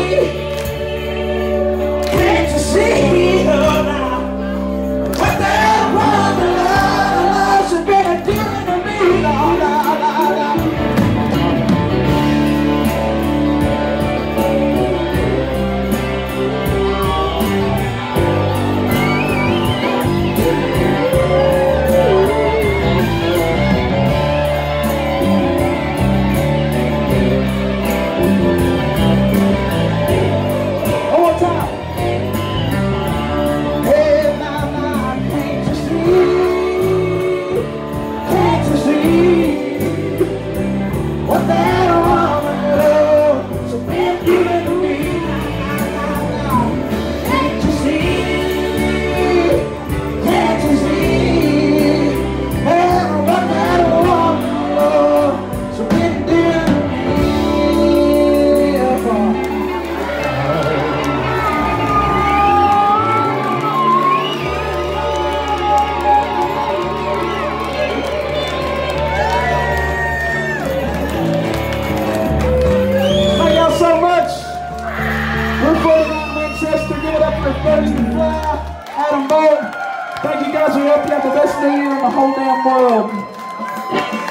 Can't you see, oh, now, what that woman loves has been doing to me, Lord, Lord, Lord, Lord. Adam Bolt, thank you guys. We hope you have the best New Year in the whole damn world.